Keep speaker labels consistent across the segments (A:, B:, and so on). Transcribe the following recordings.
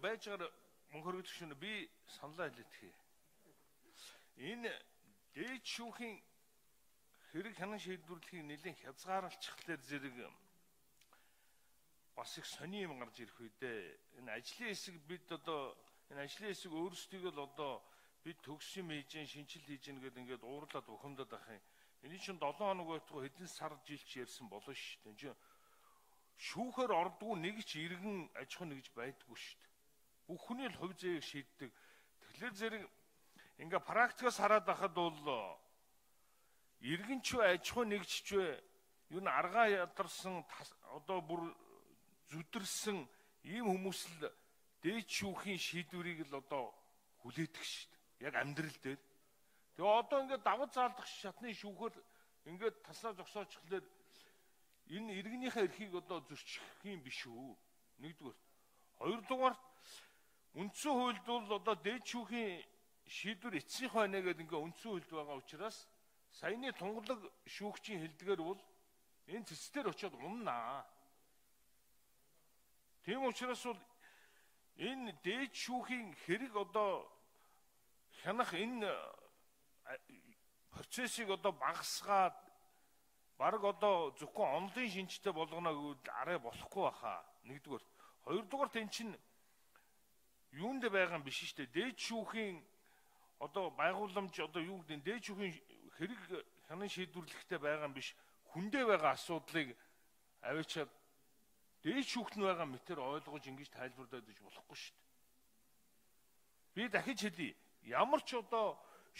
A: байж байгаа мөнхөргөдөгч нь би саналаа хэлэтгэе. Энэ дээд шүүхийн хэрэг хянан шийдвэрлэхийг нэлээд хязгаарлалцхлаар зэрэг бас их сони юм гарч ирэх үедээ энэ ажлын хэсэг бид одоо энэ ажлын хэсэг өөрсдийгөө л одоо бид төгс юм хийж, шинжил хийж гэдэг ингээд уурлаад ухамдаад байх юм. Энэ чинь 7 хоног байтугай хэдэн сар жилч ярьсан болно шүү дээ. Энэ шүүхээр ордгоо нэг ч иргэн аж ахуй нэгж байдгүй шүү дээ. Бүх хүний л хувь зээг шийддэг. Тэгэхээр зэрэг ингээ практикаас хараад байхад бол иргэн ч аж ахуй нэгжч юу н аргаа ядарсан одоо бүр зүдэрсэн ийм хүмүүс л дээд шүүхийн шийдвэрийг л одоо хүлээдэг шүү дээ. Яг амьдрал дээр. Тэгээ одоо ингээд давуу заалдах шатны шүүхээр ингээд таслаа зогсоочхлоор энэ иргэнийхээ эрхийг одоо зөрчих юм биш үү? Нэгдүгээр. Хоёрдугаар үндсэн хуульд бол одоо дээд шүүхийн шийдвэр эцсийнх байна гэдэг ингээд үндсэн хуульд байгаа учраас саяны тунгалаг шүүгчийн хэлдгээр бол энэ цэцтэр очиод уннаа. Тийм учраас бол энэ дээд шүүхийн хэрэг одоо хянах энэ процессыг одоо багасгаад баг одоо зөвхөн онлын шинжтэй болгоно гэвэл арай болохгүй баха. Нэгдүгээр. Хоёрдугаар тэн чинь юунд байгаа юм биш шүү дээ. Дээд шүүхийн одоо байгууламж одоо юу гэдэг нь дээд шүүхийн хэрэг хянан шийдвэрлэхтэй байгаа юм биш. Хүндээ байгаа асуудлыг авчиад дээд шүүхт нь байгаа мэтэр ойлгож ингэж тайлбарлаад иж болохгүй шүү дээ. Би дахиж хэлье. Ямар ч одоо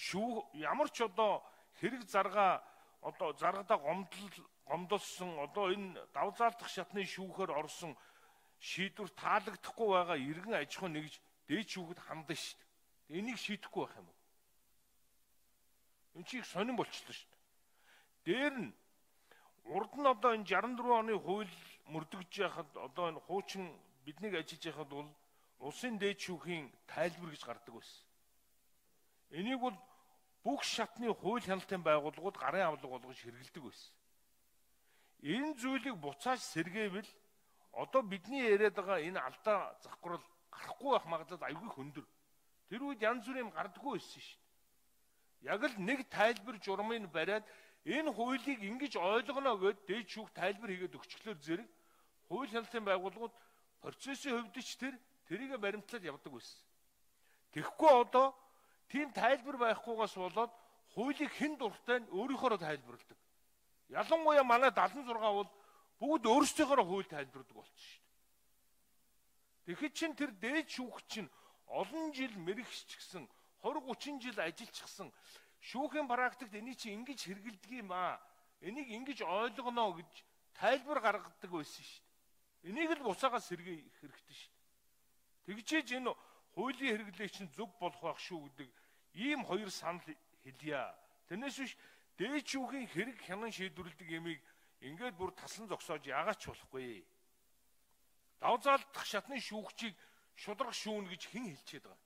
A: хэрэг заргаа одоо заргадаа гомдолсон одоо энэ давзаалдах шатны шүүхээр орсон шийдвэр таалагдахгүй байгаа иргэн аж ахуй нэгж дээд шүүхэд хандсан шүү дээ. Энийг шийдэхгүй байх юм уу? Энэ чи их сонирн болчихлоо шүү дээ. Дээр нь урд нь одоо энэ 64 оны хууль мөрдөгж яхад одоо энэ хуучин биднийг ажиллаж яхад бол улсын дээд шүүхийн тайлбар гэж гардаг байсан. Энийг бол бүх шатны хууль хяналтын байгууллагууд гарын авлага болгож хэрэгэлдэг байсан. Энэ зүйлийг буцааж сэргээвэл одоо бидний яриад байгаа энэ алдаа завхрал гарахгүй байх магадлал аюулгүй хөндөр. Тэр үед янз бүрийн гардаггүй байсан шүү дээ. Яг л нэг тайлбар журмыг бариад энэ хуулийг ингэж ойлгоно гэд дээд шүүх тайлбар хийгээд өгчлөөр зэрэг хууль хяналтын байгууллагууд процессын хувьд ч тэрийг баримтлаад явдаг байсан. Тэгэхгүй одоо тийм тайлбар байхгүйгаас болоод хуулийг хэн дуртай нь өөрийнхөө тайлбарладаг. Ялангуяа манай 76 бол бүгд өөрсдийнхөө хууль тайлбарладаг болсон шүү дээ. Тэгэхэд чин тэр дээд шүүх чинь олон жил мэрэгч гисэн 20-30 жил ажиллажчихсан шүүхийн практикт энийг чи ингэж хэрэгэлдэг юм аа. Энийг ингэж ойлгоно гэж тайлбар гаргадаг байсан шүү дээ. Энийг л буцаага сэргээх хэрэгтэй шүү дээ. Тэгжээж энэ хуулийн хэрэглээ чинь зөв болох байх шүү гэдэг ийм хоёр санал хэлье. Тэрнээс биш дээд шүүхийн хэрэг хянан шийдвэрлэдэг ямиг ингээд бүр тасан зогсоож яагаад ч болохгүй. Давзаалдах шатны шүүгчийг шудрах шүүн гэж хэн хэлчихэд байгаа.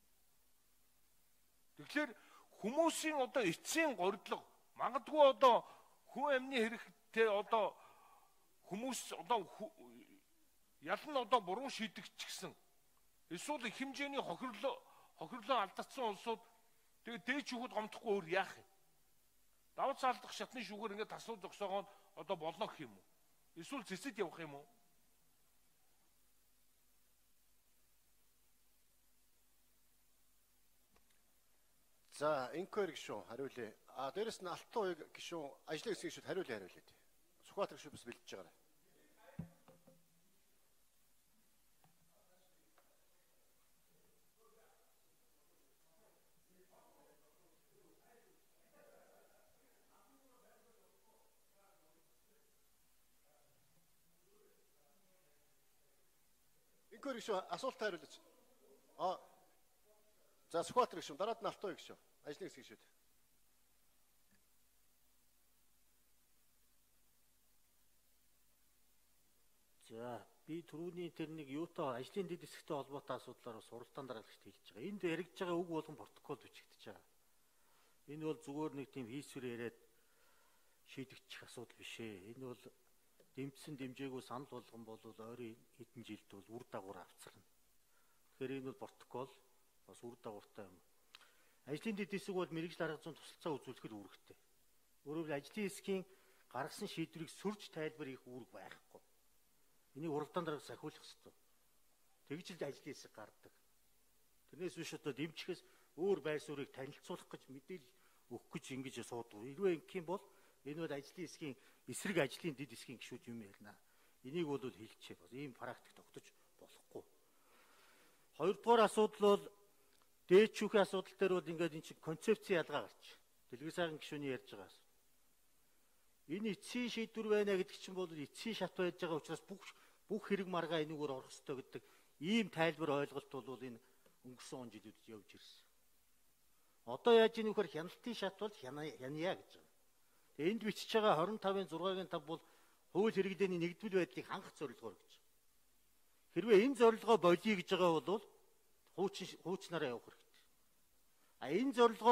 A: Тэгэхээр хүмүүсийн одоо эцсийн гордлого магадгүй одоо хүн амны хэрэгтэй одоо хүмүүс одоо ялан одоо буруу шийдэгч гэсэн эсвэл их хэмжээний хохирлоо алдагдсан улсууд тэгээ дээд шүүхэд гомдохгүй өөр яах юм? Давж салдах шатны шүүгээр ингээд таслуу зогсоогоо одоо болно гэх юм уу? Эсвэл цэцэд явах юм уу?
B: За, инквайри гишүүн хариулъя. Дээрэс нь алтан уяг гишүүн ажлын хэсгийн гишүүд хариулъя. Сүхбаатар гишүүн бас бэлдэж байгаа. Инквайри гишүүн асуулт хариулж. За, Сүхбаатар гишүүн дараад нь алтан уяг гишүүн. Ажлын хэсгийн гишүүд.
C: За, би түрүүний тэр нэг юутай ажлын дэд хэсэгтэй холбоотой асуудлаар суралтаан дараалагчд хэлж байгаа. Энд яригдж байгаа үг болгон протокол бичигдэж байгаа. Энэ бол зүгээр нэг тийм хийсвэр яриад шийдэгдэх асуудал биш ээ. Энэ бол дэмжсэн дэмжээгүй санал болгон бол ойрын хэдэн жилд бол үр дагавар авцарна. Тэгэхээр энэ бол протокол бас үр дагавартай юм. Ажлын дэд хэсэг бол мэрэгжил арга зүйн тусалцаа үзүүлэхэд үүрэгтэй. Өөрөөр ажлын хэсгийн гаргасан шийдвэрийг сүрж тайлбар хийх үүрэг байхгүй. Энийг уралдаан дарга сахиулах ёстой. Тэгж л ажлын хэсэг гардаг. Тэрнээс биш одоо дэмжихээс өөр байр суурийг танилцуулах гэж мэдээлэл өгөх гэж ингэж суудаг. Хэрвээ ингэх юм бол энэ бол ажлын хэсгийн эсрэг ажлын дэд хэсгийн гишүүд юм ярина. Энийг бол хэлчихээ бас ийм практик тогтож болохгүй. Хоёрдугаар асуудал бол дээд шүүхийн асуудал дээр бол ингээд энэ чинь концепцийн ялгаа гарч. Дэлгэр сайхан гишүүний ярьж байгаас. Энэ эцсийн шийдвэр байна гэдэг чинь бол эцсийн шат байж байгаа учраас бүх хэрэг маргаа энэгээр орох ёстой гэдэг ийм тайлбар ойлголт бол энэ өнгөрсөн он жилүүд явж ирсэн. Одоо яаж ийм нөхөр хяналтын шат бол хяная гэж байгаа. Тэгээ энд бичиж байгаа 25-ын 6-гийн 5 бол хууль хэрэглээний нэгдвэл байдлыг хангах зорилгоор гэж. Хэрвээ энэ зорилгоо болиё гэж байгаа бол хуучнараа явах хэрэгтэй. Энэ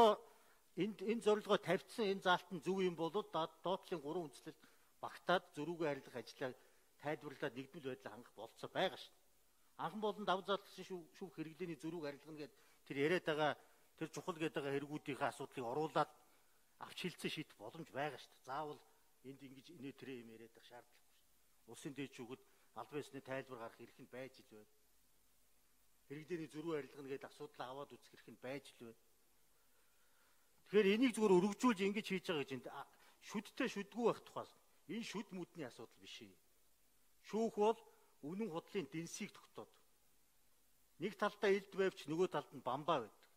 C: зорилгоо тавьсан энэ заалт нь зөв юм бол доотлын 3 үндслэлд багтаад зөрүүгээ харилцах ажлаа тайлбарлаад нэгдвэл байдлыг хангах болцоо байгаа шүү. Анхан болон давж заалтсан шүүх хэрэглээний зөрүүг харилцана гэдэг тэр яриад байгаа тэр чухал гэдэг байгаа хэрэгүүдийн асуудлыг оруулаад авч хэлцэн шийдэх боломж байгаа шүү. Заавал энд ингэж инээ тэрэ юм яриад байх шаардлагагүй шүү. Улсын дээд шүүхэд албан ёсны тайлбар гарах эрх нь байж л байна. Хэрэглээний зөрүү харилцана гэдэг асуудлаа аваад үзэх эрх нь байж л байна. Тэгэхээр энийг зүгээр өргөжүүлж ингэж хийж байгаа гэж энд шүдтэй шүдгүй байх тухаас энэ шүд мүдний асуудал биш ээ. Шүүх бол үнэн худлын дэнсийг тогтоод нэг талдаа элд байвч нөгөө талд нь бамбаа байдаг.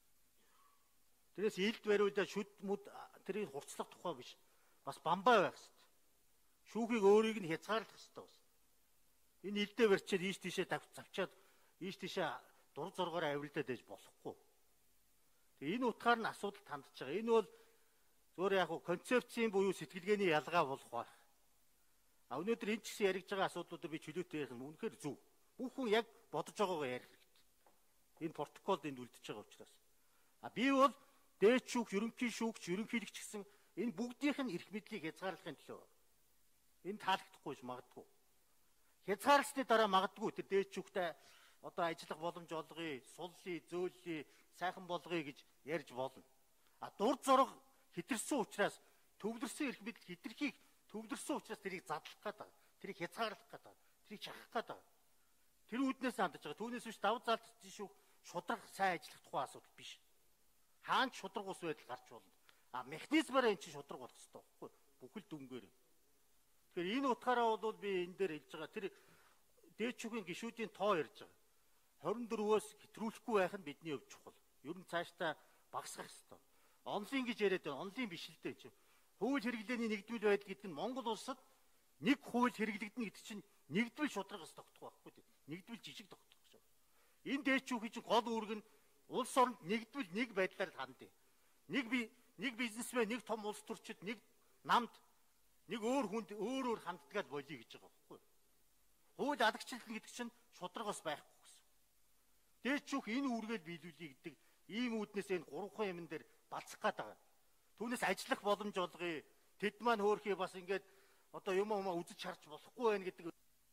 C: Тэрээс элд бариудаа шүд мүд тэрийг хурцлах тухай биш. Бас бамбаа байх хэрэгтэй. Шүүхийг өөрийг нь хязгаарлах хэрэгтэй бас. Энэ элдээ барьчаад ийш тийшээ завчаад ийш тийшээ дур зоргоор авиралдаад байж болохгүй. Тэгээ энэ утгаар нь асуудалд хандж байгаа. Энэ бол зөвөр яг концепцийн буюу сэтгэлгээний ялгаа болох байх. Өнөөдөр энэ ч гэсэн яригдж байгаа асуудлуудыг би чөлөөтэй ярих нь үнэхээр зөв. Бүх хүн яг бодож байгаагаа ярих хэрэгтэй. Энэ протоколд энд үлдчихэж байгаа учраас. Би бол дээд шүүх, ерөнхий шүүгч, ерөнхийлөгч гэсэн энэ бүгдийнх нь эрх мэдлийг хязгаарлахын төлөө. Энэ таалагдахгүй ч магадгүй. Хязгаарласны дараа магадгүй тэр дээд шүүхтэй одоо ажиллах боломж олгоё, суллие, зөөллие, сайхан болгоё гэж ярьж болно. Дур зориг хэтэрсэн учраас төвлөрсөн эрх мэдэл хэтэрхийг төвлөрсөн учраас тэрийг задлах гэдэг, тэрийг хязгаарлах гэдэг, тэрийг шахах гэдэг. Тэр үүднээс хандж байгаа. Түүнээс биш давж заалтсан шүүх шудраг сайн ажиллах тухай асуудал биш. Хаанч шудраг ус байдал гарч болно. Механизмаараа эн чинь шудраг болох хэрэгтэй байхгүй бүхэл дүнгээр. Тэгэхээр энэ утгаараа бол би энэ дээр хэлж байгаа тэр дээд шүүхийн гишүүдийн тоо ярьж байгаа. 24-өөс хэтрүүлэхгүй байх нь бидний хувьд чухал. Ер нь цаашдаа багасгах хэрэгтэй. Онлайн гэж яриад байна. Онлайн биш л дээ чинь. Хууль хэрэглээний нэгдвэл байдал гэдэг нь Монгол улсад нэг хууль хэрэглэгдэнэ гэдэг чинь нэгдвэл шудрагаас тогтох байхгүй дээ. Нэгдвэл жижиг тогтох гэж байна. Энэ дээд шүүхийн чинь гол үүрэг нь улс оронд нэгдвэл нэг байдлаар хандъя. Нэг бизнесмен, нэг том улс төрчид, нэг намд, нэг өөр хүнд өөр ханддаг болиё гэж байгаа байхгүй. Хууль алагчлалт гэдэг чинь шудрагаас байхгүй гэсэн. Дээд шүүх энэ үүргээл биелүүлэе гэдэг ийм үүднээс энэ 3 юмн дээр балцах гээд байгаа. Түүнээс ажиллах боломж олгоё. Тэд маань хөөхий бас ингээд одоо юм үзэж харж болохгүй байх гэдэг.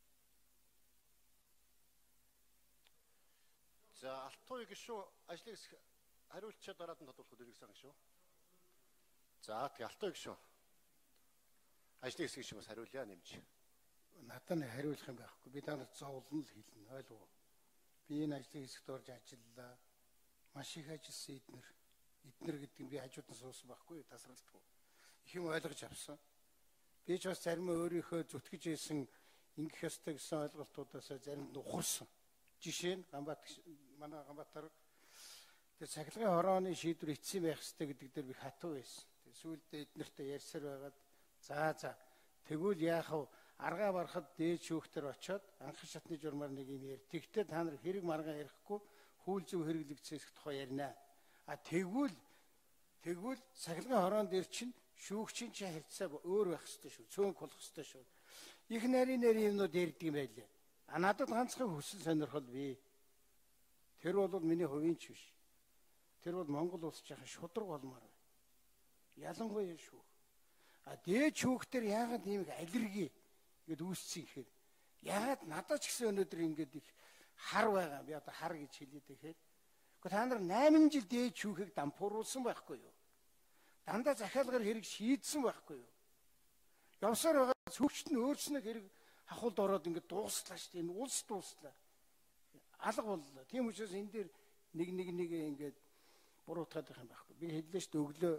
B: За Алтуй гишүүн ажлыг хариулчаа дараад нь тодруулах хэрэгсэн гишүүн. За тэгээ Алтуй гишүүн ажлын хэсэг гишүүнээс хариулъя нэмж.
D: Надад нь хариулах юм байхгүй. Би танад зовлон л хэлнэ. Ойлгов уу? Би энэ ажлын хэсэгт орж ажиллалаа. Маш их ажилласан эднэр гэдэг нь би хажууд нь суусан байхгүй тасралтгүй. Их юм ойлгож авсан. Би ч бас зарим өөрийнхөө зүтгэж ийсэн ингэх ёстой гэсэн ойлголтуудаас зарим нь ухарсан. Жишээ нь манай Ганбаатар тэр цахилгаан хорооны шийдвэр эцсийн байх ёстой гэдэг дээр би хатуу байсан. Тэр сүүлдээ эднэртэй ярьсаар байгаад за тэгвэл яах вэ? Аргаа барахад дээд шүүхтэр очиод анхан шатны журмаар нэг юм яар. Тэгтээ та нар хэрэг маргаа ярихгүй хууль зүйн хэрэглэгдсэх тухай ярина. Тэгвэл цахилгаан хороон дээр чинь шүүгчийн чинь харьцаа өөр байх ёстой шүү. Цөөнх болох ёстой шүү. Их нарийн юмнууд ярьдаг юм байлээ. Надад ганцхан хүсэл сонирхол бий. Тэр бол миний хувийн ч биш. Тэр бол Монгол улс жаахан шудраг болмоор байна. Ялангуяа шүүх. Дээд шүүхтэр яагаад ийм аллерги гээд үүссэн гэхээр яагаад надад ч гэсэн өнөөдөр ингэж их хар байгаа. Би одоо хар гэж хэлээд тэгэхээр. Гэхдээ та нар 8 жил дээд шүүхийг дампууруулсан байхгүй юу? Дандаа захиалгаар хэрэг шийдсэн байхгүй юу? Явсаар байгаа сүвчт нь өөрснөө хэрэг хахуулд ороод ингээд дуустлаа шүү дээ. Энэ улс дуустлаа. Алга боллоо. Тийм учраас энэ дээр нэг ингээд буруутгаад байх юм байхгүй. Би хэллээ шүү дээ өглөө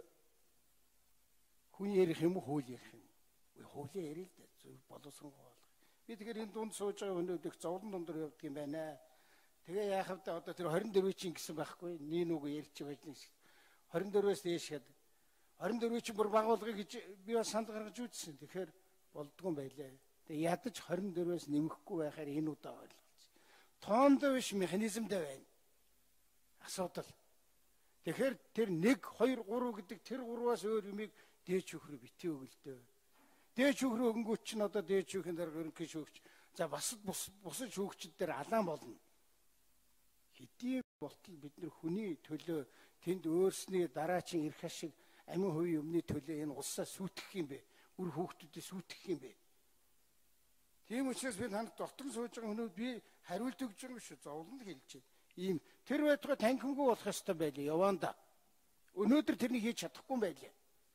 D: хүн ярих юм уу хууль ярих юм. Үгүй хуулийг ярил л дээ. Зөв боловсон гол. Би тэгэхээр энэ дунд сууж байгаа хүнүүд их зовлон дундор явдаг юм байна. Тэгээ яахав та одоо тэр 24-ийн гэсэн байхгүй. Нин үг ярьж байж нэг 24-өөс дээш гээд 24 чинь бүр байгуулгыг гэж би бас санд гаргаж үзсэн. Тэгэхээр болдгоо юм байлээ. Тэгээ ядаж 24-өөс нэмэхгүй байхаар энэ удаа ойлгосон. Тоондоо биш механизмдээ байна. Асуудал. Тэгэхээр тэр 1 2 3 гэдэг тэр 3-аас өөр юмыг дээд шүүхрөө битгий өгөлдөө. Дээд шүүхрөө өнгөч чинь одоо дээд шүүхийн дараа ерөнхий шүүгч за бусад шүүгчд дээр алаан болно. Хэдийн болтол бид нар хүний төлөө тэнд өөрсний дараачийн эрх ашиг амин хувийн өмнөний төлөө энэ улсаа сүйтгэх юм бэ? Үр хүүхдүүдээ сүйтгэх юм бэ? Тийм учраас би танад дотор сууж байгаа хүмүүс би хариулт өгж байгаа юм шүү. Зовлон хэлж байна. Ийм тэр байтугай танхимгүй болох ёстой байлээ яванда. Өнөөдөр тэрнийг хийж чадахгүй байлээ.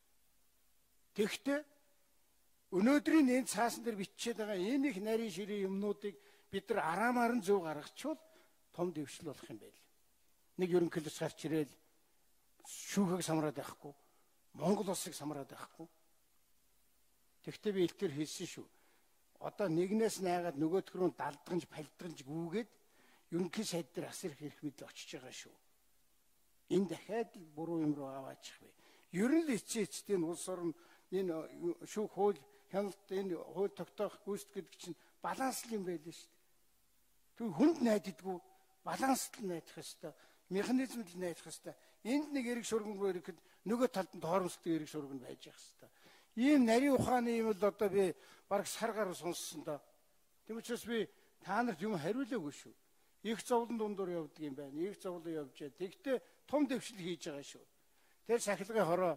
D: Тэгэхдээ өнөөдрийн энэ цаасан дээр бичиж байгаа энэ их нарийн ширээ юмнуудыг бид нар араамаар нь зөв гаргачвал том дэвшил болох юм байл. Нэг ерөнхийлөгч гарч ирэл шүүхэг самраад байхгүй. Монгол улсыг самраад байхгүй. Тэгэхдээ би илтгэр хэлсэн шүү. Одоо нэгнээс найгаад нөгөөх рүү далдганж палдганж гүүгээд ерөнхий сайд дээр асар их эрх мэдэл очиж байгаа шүү. Энэ дахиад буруу юм руу аваачих вэ? Ер нь л эцээцтэй улс орн энэ шүүх хууль хяналт энэ хууль тогтоох гүйцэтгэх гэдэг чинь баланс юм байлээ шүү дээ. Тэг хүнд найддаггүй баланст л найдах ёстой. Механизмд л найдах ёстой. Энд нэг эрэг шурган руу ирэхэд нөгөө талд нь тоормсдог эрэг шурган байж явах ёстой. Ийм нарийн ухааны юм л одоо би бараг сар гаруй сонссон доо. Тийм учраас би та нарт юм хариулаагүй шүү. Их зовлон дундуур явдаг юм байна. Их зовлон явж байгаа. Тэгтээ том дэвшил хийж байгаа шүү. Тэр сахилгын хороо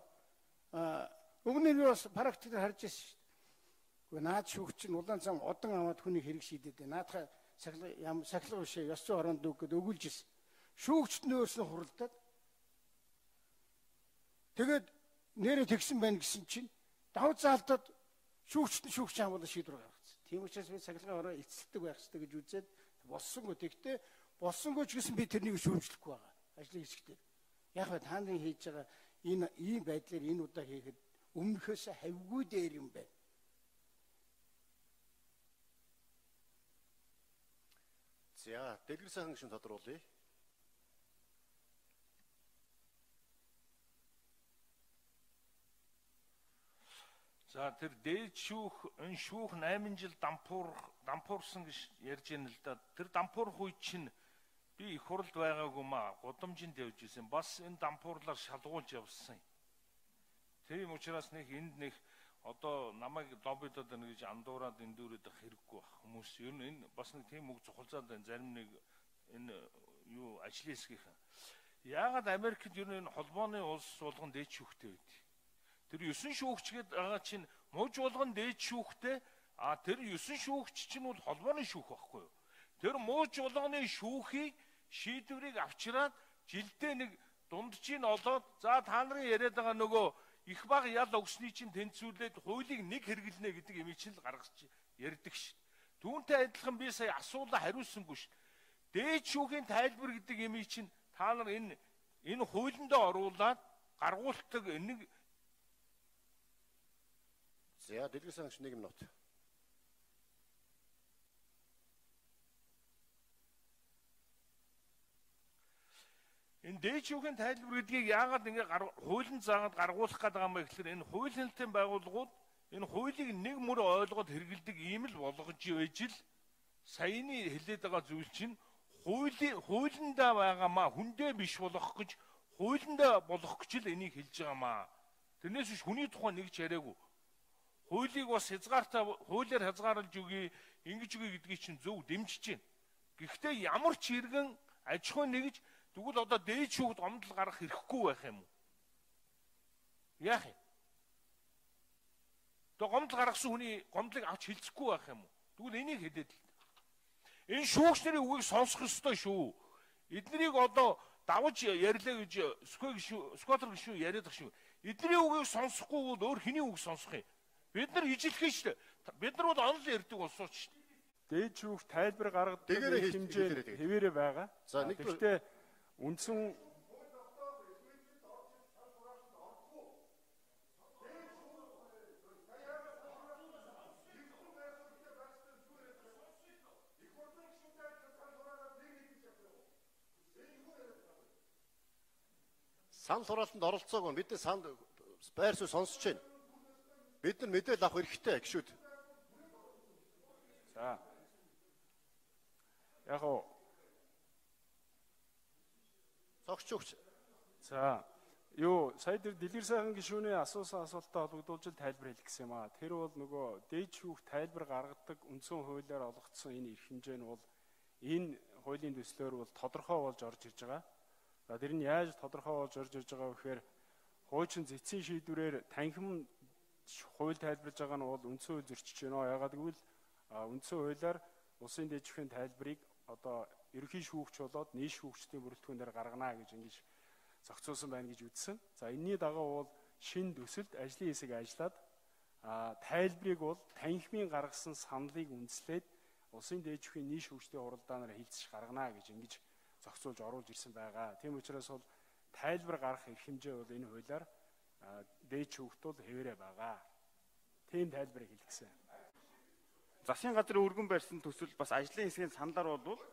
D: өгнөр би бас практикээр харж ирсэн шүү. Гэхдээ наад шүүгч нь улаан зам одон аваад хүний хэрэг шийдэд байна. Наадхаа сахилга бишээ ёс зүйн оронд өгөөд өгүүлж ирсэн. Шүүгчт нь өөрснөө хуралдаад тэгээд нэрээ тэгсэн байна гэсэн чинь давж заалтад шүүгчт нь шүүгч амбал шийдвэр гаргацсан. Тийм учраас би сахилгын хороо эцэлдэг байх хэрэгтэй гэж үзээд болсонгүй. Тэгтээ болсонгүй ч гэсэн би тэрнийг шүүмжлэхгүй байгаа. Ажлын хэсэгтээ. Яг ба та нарын хийж байгаа энэ ийм байдлаар энэ удаа хийхэд өмнөхөөс хавьгүй дээр юм байна.
B: За, дэлгэр сайхан гишүүн тодруулъя.
A: За тэр дээд шүүх энэ шүүх 8 жил дампуурсан гэж ярьж байна л да. Тэр дампуурх үе чинь би их хурлд байгаагүй маа гудамжинд явж исэн. Бас энэ дампуурлаар шалгуулж явсан. Тийм учраас нэг энд нэг одоо намайг лоббидод нэг гэж андуураад эндүүрээд хэрэггүй байх хүмүүс. Ер нь энэ бас нэг тийм үг цухалзаад байна. Зарим нэг энэ юу ажлын хэсгийнхэн. Яагаад Америкт ер нь энэ холбооны улс болгон дээд шүүхтэй байдаг. Тэр 9 шүүгчгээд байгаа чинь мууж болгон дээд шүүхтэй. Тэр 9 шүүгч чинь бол холбооны шүүх байхгүй юу? Тэр мууж болгоны шүүхийг шийдвэрийг авчираад жилдээ нэг дундчийг олоод за та нарын яриад байгаа нөгөө их баг ял өгсний чинь тэнцвүүлээд хуулийг нэг хэрэглэнэ гэдэг юм чинь л гаргаж ярьдаг ш. Түүнтэй адилхан би сая асуулаа хариулсангүй ш. Дээд шүүхийн тайлбар гэдэг юм чинь та нар энэ хуулиндаа оруулаад гаргуулдаг нэг.
B: За, дэлгэр сайхан гишүүн 1 минут.
A: Энэ дээд шүүхийн тайлбар гэдгийг яагаад ингэ хуулийн заагаад гаргуулах гэдэг юм бэ гэхээр энэ хууль хэлтийн байгууллагууд энэ хуулийг нэг мөр ойлгоод хэрэгэлдэг ийм л болгож байж л саяны хэлээд байгаа зүйл чинь хуулиндаа байгаамаа хүндээ биш болох гэж хуулиндаа болох гэж л энийг хэлж байгаамаа. Тэрнээс биш хүний тухай нэг ч яриаггүй. Хуулийг бас хязгаартаа хуулиар хязгаарлаж өгье, ингэж өгье гэдгийг чинь зөв дэмжиж байна. Гэхдээ ямар ч иргэн аж ахуй нэгж тэгвэл одоо дээд шүүхд гомдол гаргах хэрэггүй байх юм уу? Яах юм? Тэгээ гомдол гаргасан хүний гомдлыг авч хилцэхгүй байх юм уу? Тэгвэл энийг хэлээд л. Энэ шүүгчнэрийн үгийг сонсох ёстой шүү. Эднийг одоо давж ярьлаа гэж сквотер гişүү яриад байгаа шүү. Эдний үгийг сонсохгүй бол өөр хэний үг сонсох юм? Бид нар ижилхэн шүү дээ. Бид нар бол онол ярьдаг улсууч шүү дээ.
E: Дээд шүүх тайлбар гаргадаг хэмжээ хэвээрээ байгаа.
B: За
E: гэхдээ үндсэн
B: санал хураалтанд оролцоогүй бид санд байр суурь сонсож байна. Бид нар мэдээлэл авах хэрэгтэй гişүүд.
E: за яг уу
B: Цогч өгч.
E: за юу сая дээр дэлгэр сайхан гишүүний асуусан асуултаа холбогдуулж тайлбар хэлэх гэсэн юм аа. Тэр бол нөгөө дээд шүүх тайлбар гаргадаг үндсэн хуулиар олгогдсон энэ эрх хэмжээ нь бол энэ хуулийн төслөөр бол тодорхой болж орж ирж байгаа. За тэр нь яаж тодорхой болж орж ирж байгаа вэ гэхээр хуучин зэцсийн шийдвэрээр танхим хууль тайлбарлаж байгаа нь бол үндсэн хууль зөрчиж байна. Ягаад гэвэл үндсэн хуулиар улсын дээд шүүхийн тайлбарыг одоо ерөнхий шүүгч болоод нийт шүүгчдийн бүрэлдэхүүнээр гаргана гэж ингэж зохицуулсан байна гэж үзсэн. За энэний дагуу бол шинэ төсөлд ажлын хэсэг ажиллаад тайлбарыг бол танхимын гаргасан саналыг үндэслээд улсын дээд шүүхийн нийт шүүгчдийн хуралдаанаар хилцэж гаргана гэж ингэж зохицуулж оруулж ирсэн байгаа. Тийм учраас бол тайлбар гаргах эрх хэмжээ бол энэ хуулиар дээд шүүгт бол хэвээрээ байгаа. Тийм тайлбарыг хэлгэсэн.
F: Засгийн газрын өргөн барьсан төсөл бас ажлын хэсгийн саналаар бол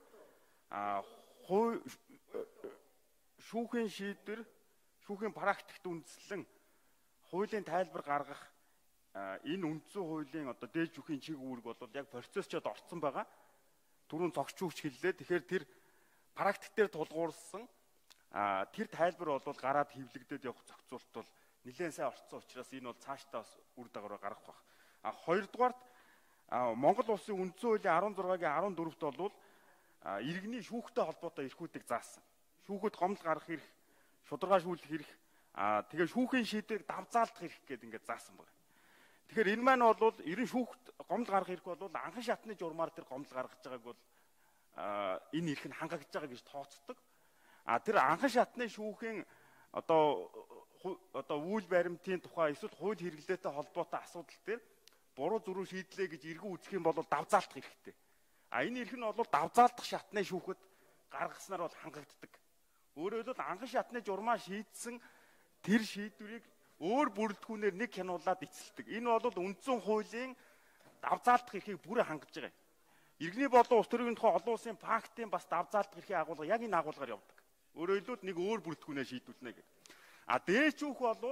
F: шүүхийн шийдвэр, шүүхийн практикт үндэслэн хуулийн тайлбар гаргах энэ үндсэн хуулийн одоо дээд шүүхийн чиг үүрэг бол яг процессчод орцсон байгаа. Түрүүн цогч шүүгч хэллээ. Тэгэхээр тэр практик дээр тулгуурсан тэр тайлбар бол гараад хэвлэгдээд явах зохицуулт бол нэлээд сайн орцсон учраас энэ бол цаашдаа бас үр дагавар гаргах байх. Хоёрдугаарт Монгол улсын үндсэн хуулийн 16-гийн 14-т бол иргэний шүүхтэй холбоотой эрхүүдийг заасан. Шүүхэд гомдол гаргах эрх, шударга шүүлэх эрх, тэгээ шүүхийн шийдвэрийг давзаалдах эрх гэдэг ингээд заасан байна. Тэгэхээр энэ маань бол ерөн шүүхт гомдол гаргах эрх бол анхан шатны журмаар тэр гомдол гаргаж байгааг бол энэ эрх нь хангагдж байгаа гэж тооцдог. Тэр анхан шатны шүүхийн одоо үйл баримтын тухай эсвэл хууль хэрэглээтэй холбоотой асуудал дээр буруу зөрүү шийдлээ гэж эргэн үзэх юм бол давзаалдах хэрэгтэй. Энэ эрх нь бол давзаалдах шатны шүүхэд гаргаснаар бол хангагддаг. Өөрөөр хэлбэл анхан шатны журмаа шийдсэн тэр шийдвэрийг өөр бүрэлдэхүүнээр нэг хянуулаад эцэлдэг. Энэ бол үндсэн хуулийн давзаалдах эрхийг бүрэн хангаж байгаа юм. Иргэний болон улс төрийн тухай олон улсын пактын бас давзаалдах эрхийг агуулга яг энэ агуулгаар явдаг. Өөрөөр хэлбэл нэг өөр бүрэлдэхүүнээр шийдвүлнэ гэдэг. Дээд шүүх бол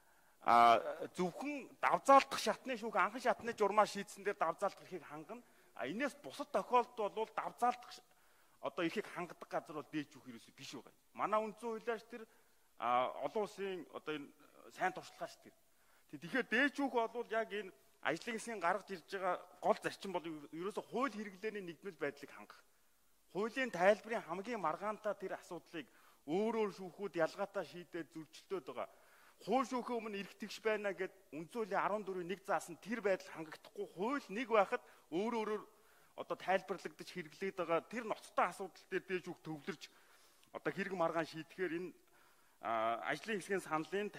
F: зөвхөн давзаалдах шатны шүүх анхан шатны журмаа шийдсэн дээр давзаалдах эрхийг хангана. Энээс бусад тохиолдолд бол давзаалдах одоо эрхийг хангадаг газар бол дээд шүүх ерөөсөө биш байгаа. Манай үндсэн хуулиар тэр олон улсын одоо энэ сайн туршлагаач тэр. Тэгэхээр дээд шүүх бол яг энэ ажлын хэсгийн гаргаж ирж байгаа гол зарчим бол ерөөсөө хууль хэрэглээний нэгдмэл байдлыг хангах. Хуулийн тайлбарын хамгийн маргаантай тэр асуудлыг өөр шүүхүүд ялгаатай шийдээд зөрчилдөд байгаа. Хууль шүүхийн өмнө эрх тэгш байна гэд үндсэн хуулийн 14-1 заасан тэр байдал хангахдахгүй хууль нэг байхад өөрөөр одоо тайлбарлагдаж хэрэглээд байгаа тэр ноцтой асуудал дээр дээд шүүх төвлөрж одоо хэрэг маргаан шийдэхээр энэ ажлын хэсгийн саналын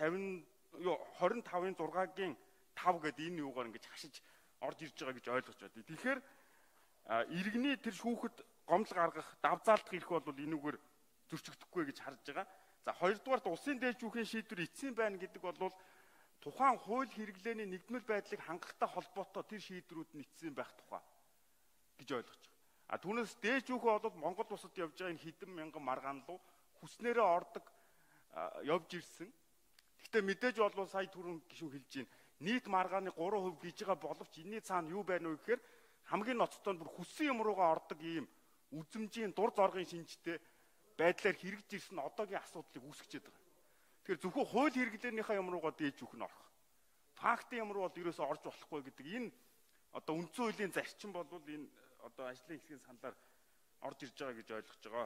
F: 25-ын 6-гийн 5 гэдэг энэ юугаар ингэж хашиж орж ирж байгаа гэж ойлгож байна. Тэгэхээр иргэний тэр шүүхэд гомдол гаргах, давзаалдах эрх бол энүүгээр зөрчигдөхгүй гэж харж байгаа. За хоёрдугаарт улсын дээд шүүхийн шийдвэр эцсийн байна гэдэг бол тухайн хууль хэрэглээний нэгдмэл байдлыг хангахтай холбоотой тэр шийдвэрүүд нь эцсийн байх тухай гэж ойлгож байгаа. Түүнээс дээд шүүх бол Монгол улсад явж байгаа энэ хэдэн мянган маргаан руу хүснээрээ ордог явж ирсэн. Гэхдээ мэдээж бол сая түрүүн гişүү хэлж байна. Нийт маргааны 3% гэж байгаа боловч энэний цаана юу байна вэ гэхээр хамгийн ноцтой нь бүр хүссэн юм руугаа ордог ийм үзмжийн дур зоргийн шинжтэй байдлаар хэрэгж ирсэн одоогийн асуудлыг үүсгэж байгаа. Тэгэхээр зөвхөн хууль хэрэглээнийхээ юм руугаа дээж өгөх нь орох. Фактын юм руу бол ерөөсөө орж болохгүй гэдэг энэ одоо үндсэн хуулийн зарчим бол энэ одоо ажлын хэсгийн саналаар орж ирж байгаа гэж ойлгож байгаа.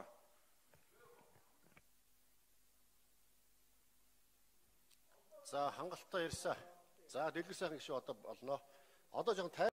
B: За хангалттай ярьсаа. За дэлгэр сайхан гişүү одоо болно. Одоо жоохон